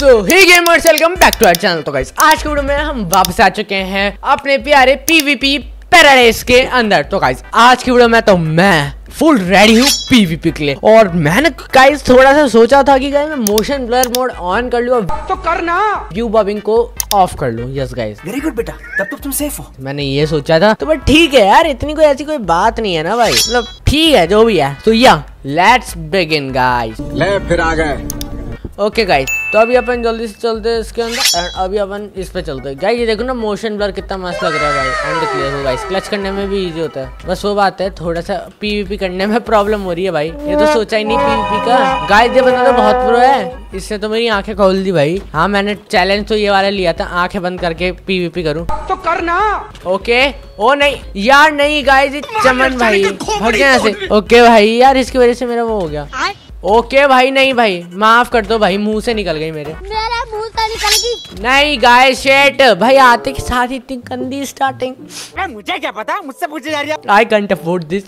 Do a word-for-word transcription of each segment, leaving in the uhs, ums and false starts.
So hey gamers, welcome back to our channel. तो guys आज के वीडियो में हम वापस आ चुके हैं अपने प्यारे पीवीपी पैराडाइज के अंदर। तो गाइस आज की वीडियो में तो मैं फुल रेडी हूँ पीवीपी के लिए। और मैंने गाइस थोड़ा सा सोचा था कि गाइस मैं मोशन ब्लर मोड ऑन कर लूँ तो करना व्यू बबिंग को ऑफ कर लूँ। यस गाइस, वेरी गुड बेटा, तब तो तुम सेफ हो। मैंने ये सोचा था। तो बट ठीक है यार, इतनी कोई ऐसी कोई बात नहीं है ना भाई, मतलब ठीक है जो भी है। तो या लेट्स बिगिन गाइस। ले फिर आ गए। ओके गाइस, तो अभी अपन जल्दी से चलते हैं इसके अंदर एंड अभी अपन इस पे चलते हैं। गाइस ये देखो ना, मोशन ब्लर कितना मस्त लग रहा है भाई। एंड क्लियर हो गाइस, क्लच करने में भी इजी होता है। बस वो बात है थोड़ा सा पीवीपी करने में प्रॉब्लम हो रही है भाई। ये तो सोचा ही नहीं पीवीपी का। गाइस ये बंदा तो बहुत प्रो है, इससे तो मेरी आंखें खोल दी भाई। हाँ मैंने चैलेंज तो ये वाला लिया था, आंखें बंद करके पीवीपी करूँ तो करना। ओके ओ नहीं यार, नहीं गाइस चमन भाई भाग यहाँ से। ओके भाई यार, इसकी वजह से मेरा वो हो गया। ओके भाई, नहीं भाई माफ कर दो भाई, मुंह से निकल गई मेरे। मेरे मुंह से निकल गई। नहीं गाइस शेट भाई, आते के साथ इतनी गंदी स्टार्टिंग। मुझे क्या पता, मुझसे पूछे जा रही है। I can't afford this.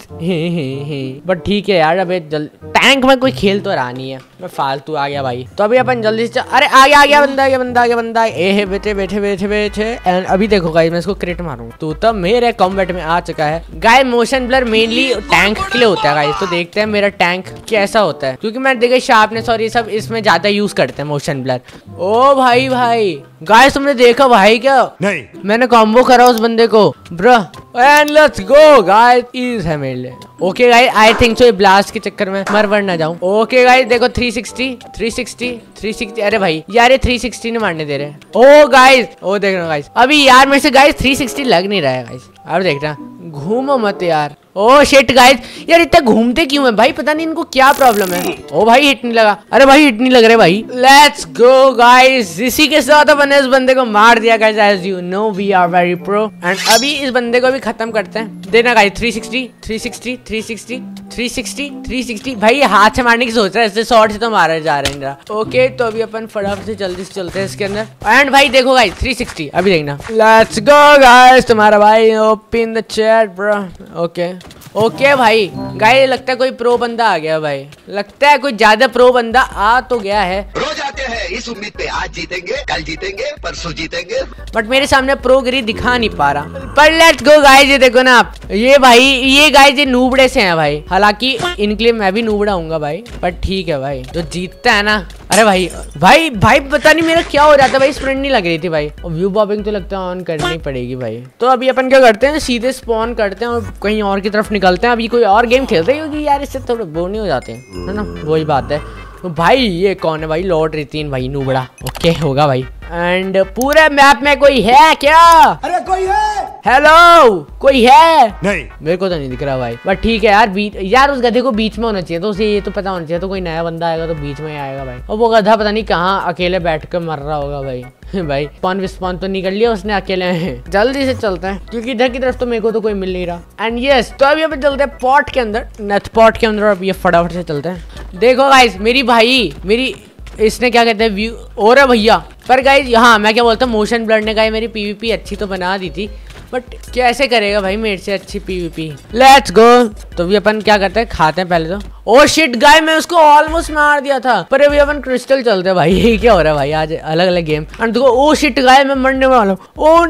But ठीक है यार, अबे टैंक में कोई खेल तो रहा नहीं है, मैं फालतू आ गया भाई। तो अभी अपन जल्दी से, अरे आ गया आ गया बंदा, आ गया बंदा, आ गया बंदा। ए है बैठे बैठे बैठे बैठे एंड अभी देखो गाइस मैं इसको क्रिट मारूंगा तो तब मेरे कॉम्बैट में आ चुका है। Guys motion blur mainly tank के लिए होता है गाइस, तो देखते हैं मेरा टैंक कैसा होता है, क्योंकि मैं देखे शार्पनेस और ये सब इसमें ज्यादा यूज करते हैं मोशन ब्लर। ओ भाई भाई गाइस तुमने देखा भाई क्या? नहीं मैंने कॉम्बो करा उस बंदे को bro. And let's go guys, इज है मेरे लिए। Okay guys I think so ये ब्लास्ट के चक्कर में मर वर ना जाऊं। ओके गाइस देखो three sixty three sixty three sixty. अरे भाई यार ये थ्री सिक्सटी नहीं मारने दे रहे। ओ गाइस ओ देख रहा गाइस, अभी यार मेरे से गाइस थ्री सिक्सटी लग नहीं रहा है गाइस। अब देख रहा, घूमो मत यार। ओ शिट गाइस, यार इतना घूमते क्यों है भाई, पता नहीं इनको क्या प्रॉब्लम है। ओ भाई हिट नहीं लगा, अरे भाई हिट नहीं लग रहे भाई। लेट्स गो गाइस, इसी के साथ अपन इस बंदे को मार दिया guys. As you know we are very pro. And अभी इस बंदे को भी खत्म करते हैं। देना guys three sixty three sixty three sixty three sixty three sixty. भाई हाथ से मारने की सोच रहा है, इससे शॉर्ट से तो मारे जा रहे हैं। ओके तो अभी अपन फटाफट से जल्दी से चलते हैं इसके अंदर। एंड भाई देखो गाइस थ्री सिक्सटी, अभी देखना। लेट्स गो गाइस, तुम्हारा भाई open the chat bro. Okay okay भाई गाइस लगता है कोई प्रो बंदा आ गया भाई, लगता है कोई ज्यादा प्रो बंदा आ तो गया है। रोज आते हैं इस उम्मीद पे, आज जीतेंगे कल जीतेंगे परसों जीतेंगे, बट मेरे सामने प्रो गिरी दिखा नहीं पा रहा। पर लेट्स गो गाइस, ये देखो ना आप, ये भाई ये गाइस ये नूबड़े से हैं भाई। हालांकि इनके लिए मैं भी नूबड़ा हूँ भाई, पर ठीक है भाई जो जीतता है ना। अरे भाई भाई भाई पता नहीं मेरा क्या हो जाता है भाई, स्प्रिंट नहीं लग रही थी भाई। और व्यू बॉबिंग तो लगता है ऑन करनी पड़ेगी भाई। तो अभी अपन क्या करते हैं, सीधे स्पॉन करते हैं और कहीं और की तरफ निकलते हैं। अभी कोई और गेम खेलते हैं, क्योंकि यार इससे थोड़े बोर नहीं हो जाते हैं, है ना, वही बात है। तो भाई ये कौन है भाई, लॉर्ड रितीन भाई नूबड़ा। ओके होगा भाई। एंड पूरे मैप में कोई है क्या? अरे कोई है? हेलो कोई है? नहीं मेरे को तो नहीं दिख रहा भाई, बट ठीक है यार। बीच यार उस गधे को बीच में होना चाहिए, तो उसे ये तो पता होना चाहिए तो कोई नया बंदा आएगा तो बीच में आएगा भाई। और वो गधा पता नहीं कहाँ अकेले बैठ कर मर रहा होगा भाई। भाई स्पॉन विस्पॉन तो नहीं कर लिया उसने अकेले में। जल्दी से चलते हैं, क्योंकि इधर की तरफ तो मेरे को तो कोई मिल नहीं रहा। एंड यस तो अभी अपन चलते हैं पॉट के अंदर, नेथ पॉट के अंदर। अब ये फटाफट से चलते हैं। देखो गाइस मेरी भाई मेरी इसने क्या कहते हैं व्यू और है भैया। पर गाइस यहाँ मैं क्या बोलता हूँ, मोशन ब्लर ने गाइस मेरी पीवीपी अच्छी तो बना दी थी, बट कैसे करेगा भाई मेरे से अच्छी पीवीपी। Let's go. तो भी अपन क्या करते हैं, खाते हैं पहले तो। ओ शिट गाय, मैं उसको ऑलमोस्ट मार दिया था। पर अभी अपन क्रिस्टल चलते हैं भाई। ये क्या हो रहा है भाई आज, अलग अलग गेम। एंड देखो ओ शिट गाय, मैं मरने वाला हूँ। ओ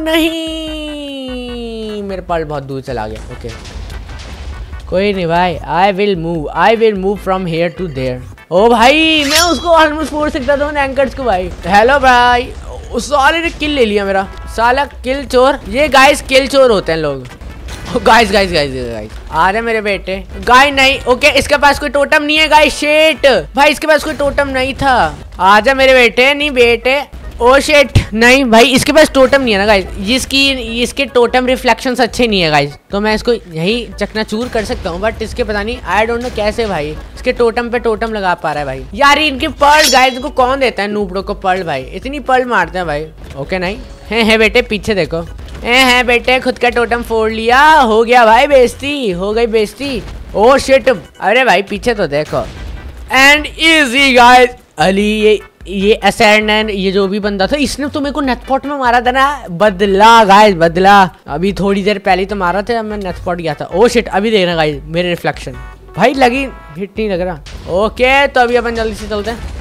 नहीं मेरे पास बहुत दूर चला गया। ओके कोई नहीं भाई, I will move I will move from here to there. Oh भाई मैं उसको ऑलमोस्ट फोड़ सकता था एंकर्स को भाई। हेलो भाई, उस साले ने किल ले लिया मेरा, साला किल चोर। ये गाइस किल चोर होते हैं लोग। गाइस गाइस गाइस गाइस आ रहे मेरे बेटे। गाय नहीं, ओके इसके पास कोई टोटम नहीं है गाइस। शेट भाई इसके पास कोई टोटम नहीं था। आजा मेरे बेटे, नहीं बेटे। ओ शेट नहीं भाई इसके पास टोटम नहीं है ना गाइस, इसकी इसके टोटम रिफ्लेक्शंस अच्छे नहीं है गाइस, तो मैं इसको यही चकनाचूर कर सकता हूँ। बट इसके पता नहीं आई डोंट नो कैसे भाई इसके टोटम पे टोटम लगा पा रहा है भाई। यार इनके पर्ल गाइस को कौन देता है नूबड़ों को पर्ल भाई, इतनी पर्ल मारते हैं भाई। ओके नहीं है है बेटे, पीछे देखो है है बेटे, खुद का टोटम फोड़ लिया, हो गया भाई बेइज्जती, हो गई बेइज्जती। ओ शिट, अरे भाई पीछे तो देखो। एंड इजी गाइस, अली ये ये एसेंडन ये जो भी बंदा था, इसने तो मेरे को नेथपॉट में मारा था ना, बदला गाइस बदला। अभी थोड़ी देर पहले तो मारा था, मैं नेथपॉट गया था। ओ शिट, अभी देख रहा गाइस मेरे रिफ्लेक्शन भाई लगी, हिट नहीं लग रहा। ओके तो अभी अपन जल्दी से चलते हैं।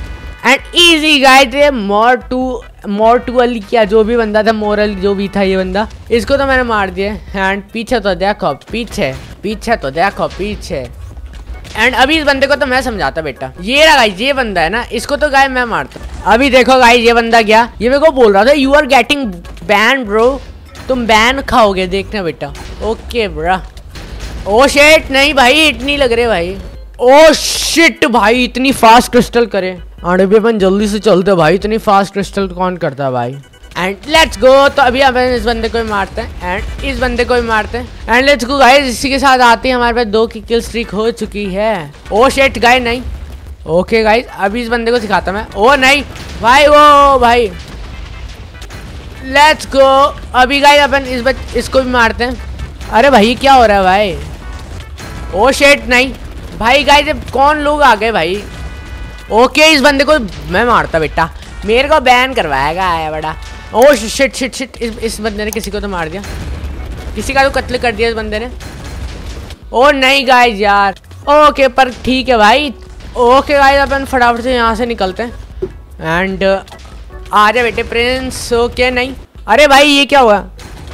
एंड इजी गाइस, ये मोर टू मोर टू अली क्या जो भी बंदा था, मोरल जो भी था ये बंदा, इसको तो मैंने मार दिया। एंड पीछे तो देखो, पीछे पीछे तो देखो पीछे। एंड अभी इस बंदे को तो मैं समझाता बेटा। ये रहा गाइस, ये बंदा है ना, इसको तो गाइस मैं मारता। अभी देखो गाइस, ये बंदा क्या, ये मेरे को बोल रहा था you are getting ban bro, तुम बैन खाओगे देखना बेटा। ओके ब्रा। ओ शिट, नहीं भाई इतनी लग रहे भाई। ओ शिट भाई, इतनी फास्ट क्रिस्टल करे। आड़े भी अपन जल्दी से चलते भाई, इतनी फास्ट क्रिस्टल कौन करता है भाई। And let's go. तो अभी अपन इस बंदे को ही मारते हैं एंड इस बंदे को ही मारते हैं। एंड लेट्स गो गाइस, इसी के साथ आते हैं हमारे पास दो की किल स्ट्रीक हो चुकी है। ओ शिट गाइस, नहीं। ओके गाइस, अभी इस बंदे को सिखाता मैं। ओ नहीं भाई, वो भाई लेट्स गो। अभी गाइस अपन इस बच इसको भी मारते हैं। अरे भाई क्या हो रहा है भाई। ओ शिट नहीं भाई गाइस, कौन लोग आ गए भाई। ओके, इस बंदे को मैं मारता बेटा, मेरे को बैन करवाएगा है बड़ा। ओ शिट शिट शिट, इस, इस बंदे ने किसी को तो मार दिया, किसी का तो कत्ल कर दिया इस बंदे ने। ओ नहीं गाइस यार। ओके पर ठीक है भाई। ओके गाइस, अपन फटाफट से यहाँ से निकलते हैं। एंड आ जा बेटे प्रिंस। ओके नहीं, अरे भाई ये क्या हुआ।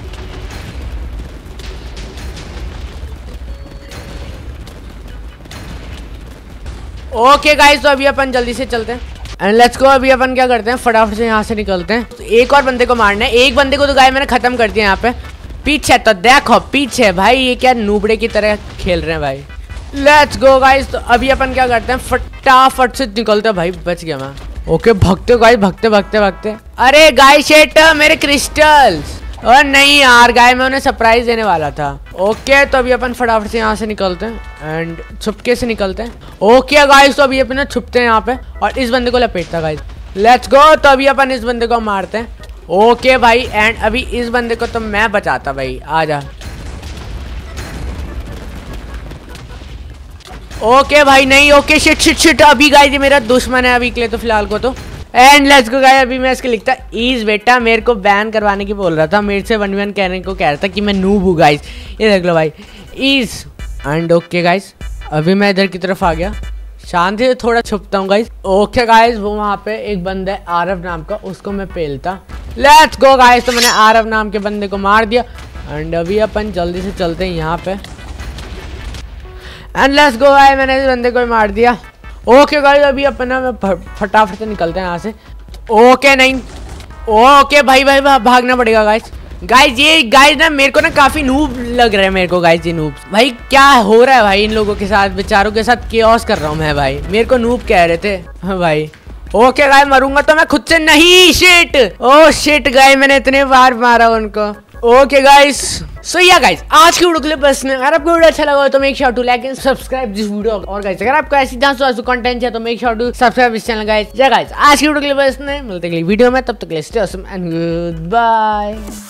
ओके गाइस, तो अभी अपन जल्दी से चलते हैं एंड लेट्स गो। अभी अपन क्या करते हैं, फटाफट से यहाँ से निकलते हैं। तो एक और बंदे को मारना है। एक बंदे को तो गाय मैंने खत्म कर दिया यहाँ पे। पीछे तो देखो पीछे भाई, ये क्या नूबड़े की तरह खेल रहे हैं भाई। Let's go guys. तो अभी अपन क्या करते हैं, फटाफट से निकलते हैं भाई। बच गया मैं। ओके भगते गाइस, भगते भगते भगते। अरे गाय शेट, मेरे क्रिस्टल्स। और नहीं यार गाय, मैं उन्हें सरप्राइज देने वाला था। ओके तो अभी अपन फटाफट से यहाँ से निकलते हैं एंड छुपके से निकलते हैं। ओके गाइस, तो अभी अपन छुपते हैं यहाँ पे और इस बंदे को लपेटता गाइस। Let's go. तो अभी अपन इस बंदे को मारते हैं। ओके भाई, एंड अभी इस बंदे को तो मैं बचाता भाई। आजा। ओके भाई नहीं। ओके शिट शिट शिट, अभी गाइस ये मेरा दुश्मन है अभी के लिए तो फिलहाल को तो। एंड लेट्स गो गाइस, अभी मैं इसके लिखता ईज बेटा, मेरे को बैन करवाने की बोल रहा था, मेरे से वन वन कहने को कह रहा था कि मैं नूब हूँ गाइस। ये देख लो भाई, ईज। एंड ओके गाइस, अभी मैं इधर की तरफ आ गया, शांति से थोड़ा छुपता हूँ गाइस। ओके गाइस, वो वहाँ पे एक बंदा है आरव नाम का, उसको मैं पेलता। लेट्स गो गाइस, तो मैंने आरव नाम के बंदे को मार दिया एंड अभी अपन जल्दी से चलते हैं यहाँ पे। एंड लेट्स गो गाइस, मैंने इस बंदे को मार दिया। ओके गाइस, अभी अपन फटाफट से निकलते हैं यहाँ से। ओके नहीं। ओके भाई भाई भागना पड़ेगा गाइस। गाइस ये गाइस ना मेरे को ना काफी नूब लग रहा है मेरे को गाइस। ये नूब भाई क्या हो रहा है भाई, इन लोगों के साथ बेचारों के साथ केओस कर रहा हूँ मैं भाई। मेरे को नूब कह रहे थे हाँ भाई। ओके गाइस, मरूंगा तो मैं खुद से नहीं। शिट, ओ शिट गाइस, मैंने इतने बार मारा उनको। ओके गाइस, सो या गाइस आज की वीडियो के लिए बस ने, अगर आपको वीडियो अच्छा लगा हो तो make sure to like and subscribe this video. और गाइस अगर आपको ऐसी डांस वांस कंटेंट है तो मेक श्योर टू सब्सक्राइब इस चैनल गाइस। या गाइस आज की वीडियो के लिए बस ने, मिलते हैं अगली वीडियो में, तब तक के लिए stay awesome and good bye.